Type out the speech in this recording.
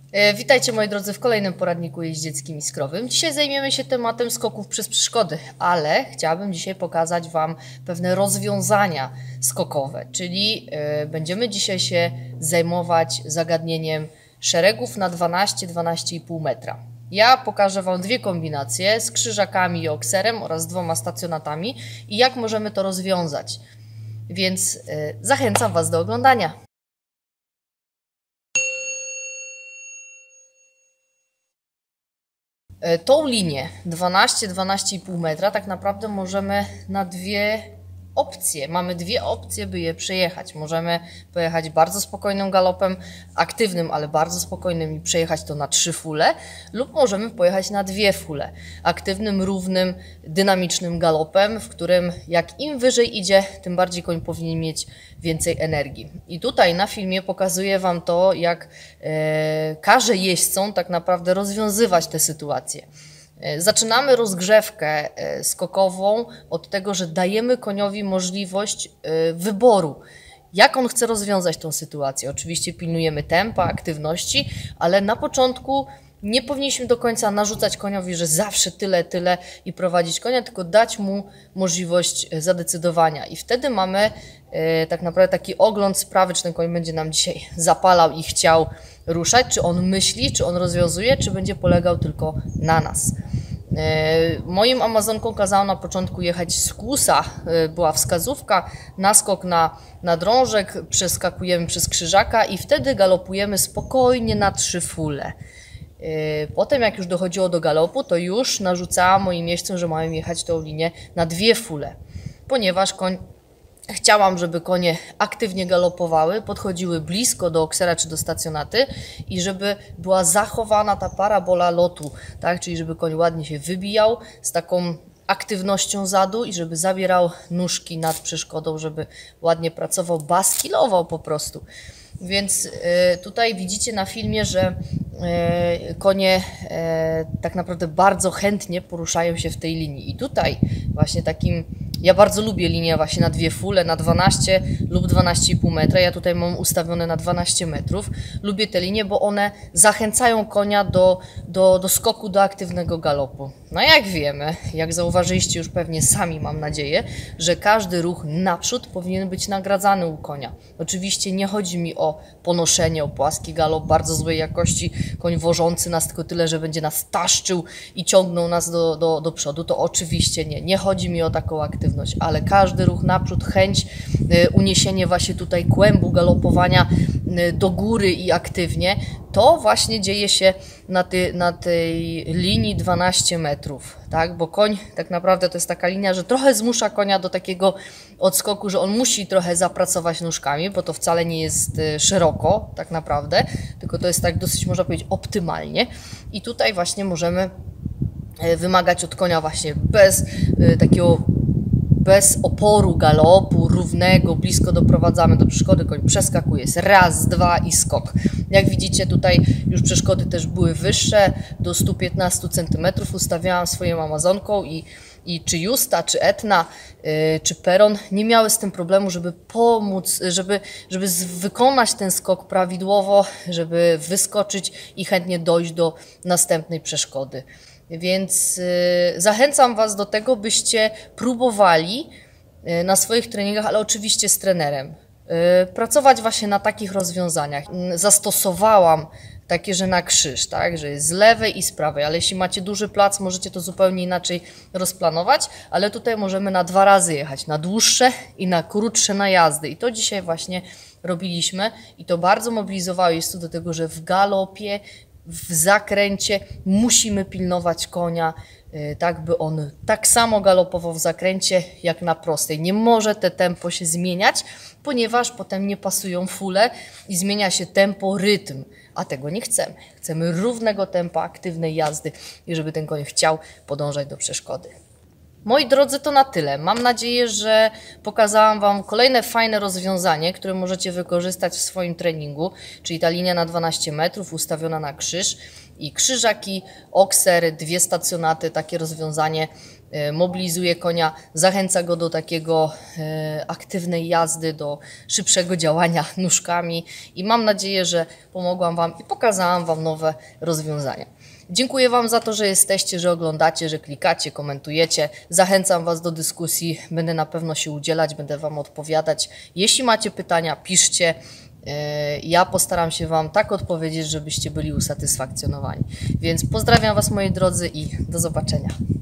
Witajcie moi drodzy w kolejnym poradniku jeździeckim i skrowym. Dzisiaj zajmiemy się tematem skoków przez przeszkody, ale chciałabym dzisiaj pokazać Wam pewne rozwiązania skokowe, czyli będziemy dzisiaj się zajmować zagadnieniem szeregów na 12-12,5 metra. Ja pokażę Wam dwie kombinacje z krzyżakami i okserem oraz dwoma stacjonatami i jak możemy to rozwiązać. Więc zachęcam Was do oglądania. Tą linię 12-12,5 metra tak naprawdę możemy na dwie opcje. Mamy dwie opcje, by je przejechać. Możemy pojechać bardzo spokojnym galopem, aktywnym, ale bardzo spokojnym i przejechać to na 3 fule, lub możemy pojechać na 2 fule. Aktywnym, równym, dynamicznym galopem, w którym jak im wyżej idzie, tym bardziej koń powinien mieć więcej energii. I tutaj na filmie pokazuję Wam to, jak każę jeźdźcom tak naprawdę rozwiązywać te sytuacje. Zaczynamy rozgrzewkę skokową od tego, że dajemy koniowi możliwość wyboru, jak on chce rozwiązać tą sytuację. Oczywiście pilnujemy tempa, aktywności, ale na początku nie powinniśmy do końca narzucać koniowi, że zawsze tyle i prowadzić konia, tylko dać mu możliwość zadecydowania. I wtedy mamy tak naprawdę taki ogląd sprawy, czy ten koń będzie nam dzisiaj zapalał i chciał ruszać, czy on myśli, czy on rozwiązuje, czy będzie polegał tylko na nas. Moim Amazonkom kazałam na początku jechać z kłusa, była wskazówka, naskok na drążek, przeskakujemy przez krzyżaka i wtedy galopujemy spokojnie na 3 fule. Potem jak już dochodziło do galopu, to już narzucałam moim jeźdźcom, że mają jechać tą linię na 2 fule, ponieważ chciałam, żeby konie aktywnie galopowały, podchodziły blisko do oksera czy do stacjonaty i żeby była zachowana ta parabola lotu, tak? Czyli żeby koń ładnie się wybijał z taką aktywnością zadu i żeby zabierał nóżki nad przeszkodą, żeby ładnie pracował, baskilował po prostu. Więc tutaj widzicie na filmie, że konie tak naprawdę bardzo chętnie poruszają się w tej linii. I tutaj właśnie ja bardzo lubię linię właśnie na 2 fule, na 12 lub 12,5 metra. Ja tutaj mam ustawione na 12 metrów. Lubię te linie, bo one zachęcają konia do skoku, do aktywnego galopu. No jak wiemy, jak zauważyliście już pewnie sami, mam nadzieję, że każdy ruch naprzód powinien być nagradzany u konia. Oczywiście nie chodzi mi o ponoszenie, o płaski galop bardzo złej jakości, koń wożący nas tylko tyle, że będzie nas taszczył i ciągnął nas do przodu. To oczywiście nie chodzi mi o taką aktywność, ale każdy ruch naprzód, chęć, uniesienie właśnie tutaj kłębu galopowania do góry i aktywnie, to właśnie dzieje się na tej linii 12 metrów, tak? Bo koń tak naprawdę to jest taka linia, że trochę zmusza konia do takiego odskoku, że on musi trochę zapracować nóżkami, bo to wcale nie jest szeroko tak naprawdę, tylko to jest tak dosyć, można powiedzieć, optymalnie. I tutaj właśnie możemy wymagać od konia właśnie bez oporu galopu, równego, blisko doprowadzamy do przeszkody, koń przeskakuje, jest raz, 2 i skok. Jak widzicie tutaj już przeszkody też były wyższe, do 115 cm ustawiałam swoją Amazonką i czy Justa, czy Etna, czy Peron nie miały z tym problemu, żeby pomóc, żeby wykonać ten skok prawidłowo, żeby wyskoczyć i chętnie dojść do następnej przeszkody. Więc zachęcam Was do tego, byście próbowali na swoich treningach, ale oczywiście z trenerem, pracować właśnie na takich rozwiązaniach. Zastosowałam takie, że na krzyż, tak, że jest z lewej i z prawej, ale jeśli macie duży plac, możecie to zupełnie inaczej rozplanować, ale tutaj możemy na 2 razy jechać, na dłuższe i na krótsze najazdy. I to dzisiaj właśnie robiliśmy i to bardzo mobilizowało jeźdźców do tego, że w galopie, w zakręcie musimy pilnować konia, tak by on tak samo galopował w zakręcie jak na prostej. Nie może te tempo się zmieniać, ponieważ potem nie pasują fule i zmienia się tempo, rytm, a tego nie chcemy. Chcemy równego tempa, aktywnej jazdy i żeby ten koń chciał podążać do przeszkody. Moi drodzy, to na tyle. Mam nadzieję, że pokazałam Wam kolejne fajne rozwiązanie, które możecie wykorzystać w swoim treningu, czyli ta linia na 12 metrów ustawiona na krzyż i krzyżaki, okser, 2 stacjonaty, takie rozwiązanie mobilizuje konia, zachęca go do takiego aktywnej jazdy, do szybszego działania nóżkami i mam nadzieję, że pomogłam Wam i pokazałam Wam nowe rozwiązania. Dziękuję Wam za to, że jesteście, że oglądacie, że klikacie, komentujecie. Zachęcam Was do dyskusji, będę na pewno się udzielać, będę Wam odpowiadać. Jeśli macie pytania, piszcie. Ja postaram się Wam tak odpowiedzieć, żebyście byli usatysfakcjonowani. Więc pozdrawiam Was, moi drodzy, i do zobaczenia.